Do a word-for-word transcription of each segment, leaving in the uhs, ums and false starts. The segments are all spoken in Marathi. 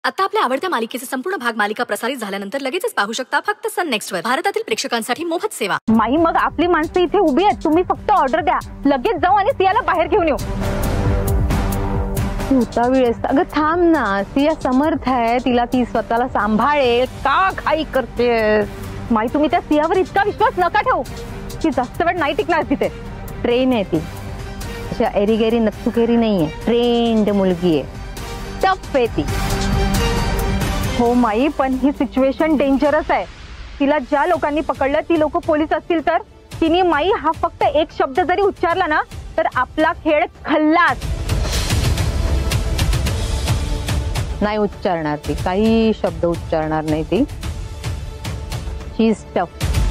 आता आपल्या आवडत्या मालिकेचे संपूर्ण भाग मालिका प्रसारित झाल्यानंतर लगेचच पाहू शकता फक्त सन नेक्स्ट वर. भारतातील प्रेक्षकांसाठी मोफत सेवा. माई मग आपली माणसं इथे उभी आहेत, तुम्ही फक्त ऑर्डर द्या, लगेच जाऊ आणि सियाला बाहेर घेऊन येऊ. उतावीळ आहेस अगं, थांब ना, सिया समर्थ आहे, तिला ती स्वतःला सांभाळेल. का घाई करतेस माई? तुम्ही त्या सियावर इतका विश्वास नका ठेवू, ती जास्त वेळ नाही टिकणार तिथे. ट्रेन आहे ती, अशा एरीगेरी नक्सुकेरी नाहीये, ट्रेंड मुलगी आहे, टफ आहे ती. हो माई, पण ही सिच्युएशन डेंजरस आहे. तिला ज्या लोकांनी पकडलं ती लोक पोलीस असतील तर? तिने माई हा फक्त एक शब्द जरी उच्चारला ना तर आपला खेळ खल्लास. नाही उच्चारणार ती, काही शब्द उच्चारणार नाही ती. She is tough.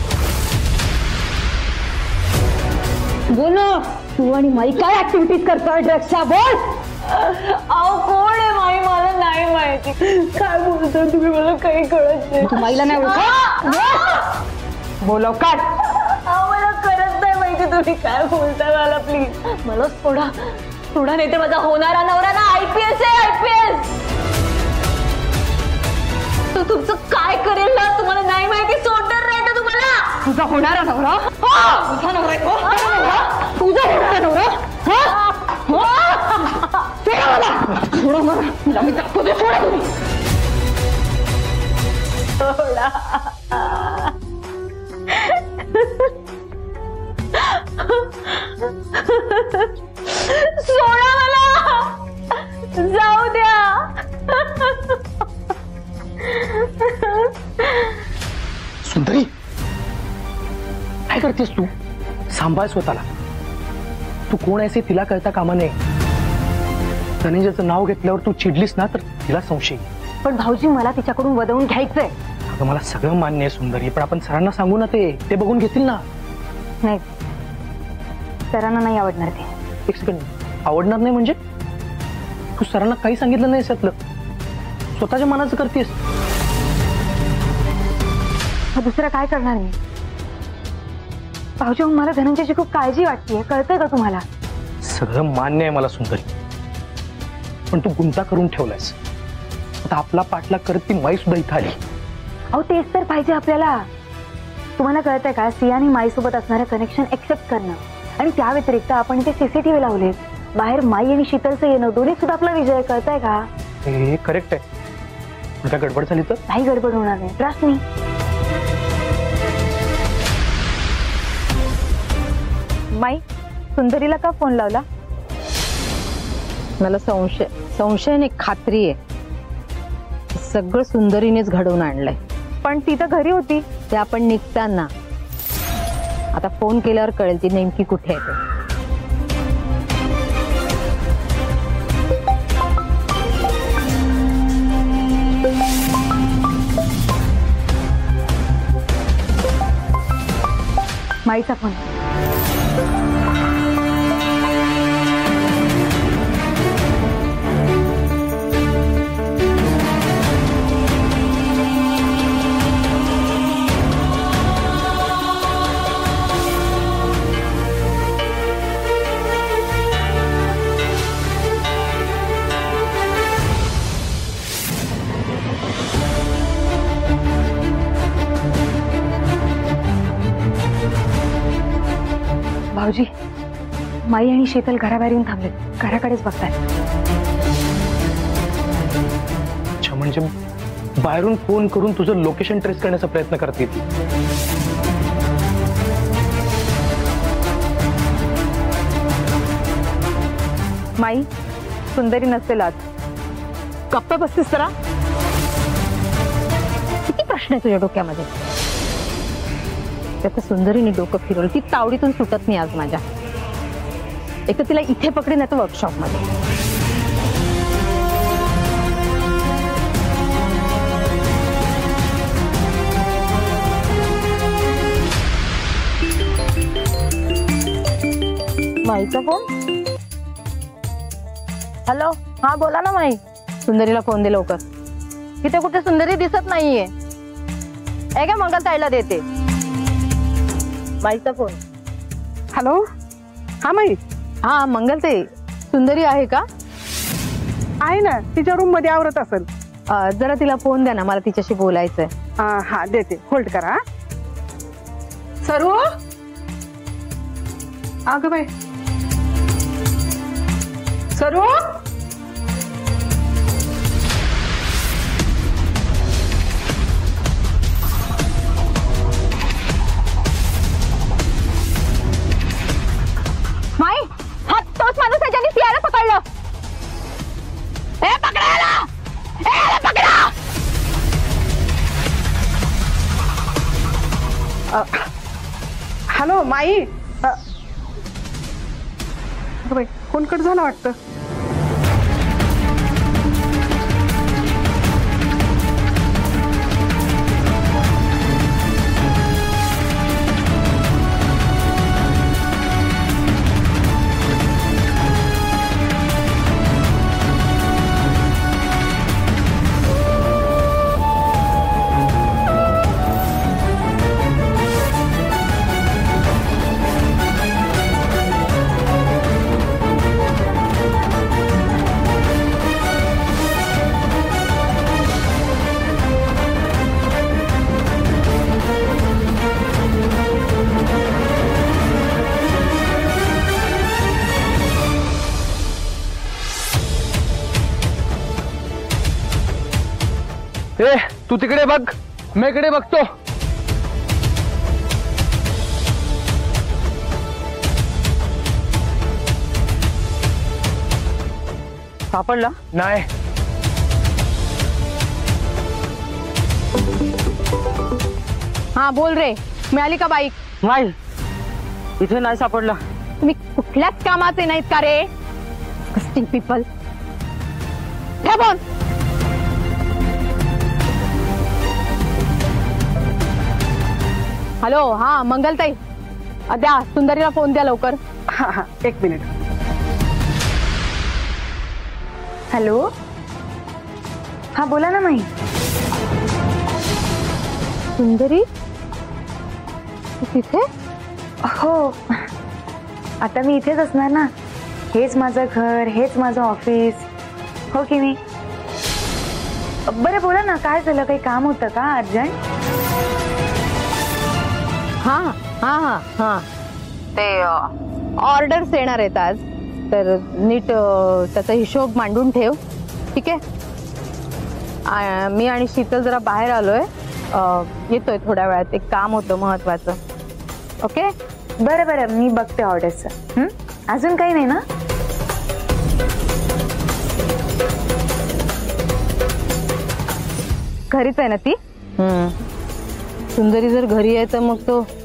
बोल ना, तू आणि माई काय ऍक्टिव्हिटीज करतोय ड्रग्सच्या? बोल. अहो कोण आहे माई? मला नाही माहिती. काय बोलतो तुम्ही? मला काही कळत नाही. तू माईला नाही ओळखत? बोलव काढ. अहो मला करत नाही माहिती तुम्ही काय बोलताय. मला प्लीज मला थोडा थोडा नाही तर माझा होणारा नवरा ना आयपीएस आहे, आयपीएस. तो तुमचं काय करेल ना तुम्हाला नाही माहिती. सोडणार नाही तर तुम्हाला. तुझा होणारा नवरा? तुझा नवरा आहे? तुझा होणारा नवरा? सोडा मला, तुला मी दाखवते. सोडा तुम्ही. सोडा. सोडा मला, जाऊ द्या. सुंदरी, काय करतेस तू? सांभाळ स्वतःला. तू कोण आहेस तिला कळता कामा नये. धनंजयचं नाव घेतल्यावर तू चिडलीस ना तर तिला संशय. पण भाऊजी, मला तिच्याकडून वदवून घ्यायचंय. अगं मला सगळं मान्य आहे सुंदरी, पण आपण सरांना सांगू ना, ते ते बघून घेतील ना. नाही, सरांना नाही आवडणार ते. एक सेकंड, आवडणार नाही म्हणजे? तू सरांना काही सांगितलं नाही यातलं, स्वतःच्या मनाचं करतेस. दुसरं काय करणार मी? भाऊजी, मला धनंजयची खूप काळजी वाटतेय, कळतंय का तुम्हाला? सगळं मान्य आहे मला सुंदरी, पण तू गुंता करून ठेवलायस. आता आपला पाठलाग करत ती माई सुद्धा इथं आली. अहो तेच तर पाहिजे आपल्याला. तुम्हाला कळतंय का, सियाने माई सोबत असणारं कनेक्शन एक्सेप्ट करणं आणि त्या व्यतिरिक्त आपण इथे सीसीटीव्ही लावलेत. बाहेर माई आणि शीतलचं येणं दोन्ही सुद्धा आपला विजय. कळतंय का? हे करेक्ट आहे. काय गडबड झाली तर? नाही गडबड होणार नाही, ट्रस्ट मी. माई, सुंदरीला का फोन लावला? मला संशय संशय नाही, खात्री आहे. सगळं सुंदरीनेच घडवून आणलंय. पण ती तर घरी होती. ते आपण निघताना. आता फोन केल्यावर कळेल ती नेमकी कुठे आहे ते. माईचा फोन. भाऊजी, माई आणि शीतल घराबाहेर येऊन थांबले, घराकडेच बघतायत. अच्छा, म्हणजे बाहेरून फोन करून तुझं लोकेशन ट्रेस करण्याचा प्रयत्न करते ती. माई, सुंदरी नसेल आज. गप्प बसतीस जरा. किती प्रश्न आहे तुझ्या डोक्यामध्ये? त्याचं सुंदरीने डोकं फिरवलं. ती तावडीतून सुटत नाही आज माझ्या. एक तर तिला इथे पकडे, नाही तर वर्कशॉप मध्ये. माईचा फोन. हॅलो, हा बोला ना माई. सुंदरीला फोन दे लवकर. इथे कुठे सुंदरी दिसत नाहीये. आहे का? मंगलताईला देते. माईचा फोन. हॅलो, हा माई. हा मंगलताई, सुंदरी आहे का? आहे ना, तिच्या रूम मध्ये आवरत असेल. अ, जरा तिला फोन द्या ना, मला तिच्याशी बोलायचंय. अं, हा देते, होल्ड करा. सरू, अगं बाई, सरू. माई, हा तोच माणूस आहे ज्याने सियाला पकडलं. ए पकडा याला! ए याला पकडा! हॅलो माई. अ, अगं बाई, फोन कट झाला वाटतं. ए तू तिकडे बघ, मी इकडे बघतो. सापडला? नाही. हा बोल रे, मिळाली का बाईक? नाही, इथे नाही सापडला. तुम्ही कुठल्याच कामाचे नाहीत का रे? कस्टिंग पीपल. बोल. हॅलो, हा मंगलताई, द्या सुंदरीला फोन द्या लवकर. हा हा एक मिनिट. हॅलो, हा बोला ना माई. सुंदरी तू तिथे? हो, आता मी इथेच असणार ना. हेच माझं घर, हेच माझं ऑफिस, हो की नाही? बरं बोला ना, काय झालं? काही काम होतं का अर्जंट? हा हा हा हा ते ऑर्डर्स येणार आहेत आज, तर नीट अ, त्याचा हिशोब मांडून ठेव, ठीक आहे? आ, मी आणि शीतल जरा बाहेर आलोय, अ, येतोय थोड्या वेळात. एक काम होतं महत्वाचं. ओके, बरं बरं, मी बघते ऑर्डर्सचं. अजून काही नाही ना? घरीच आहे ना ती? सुंदरी जर घरी आहे तर मग तो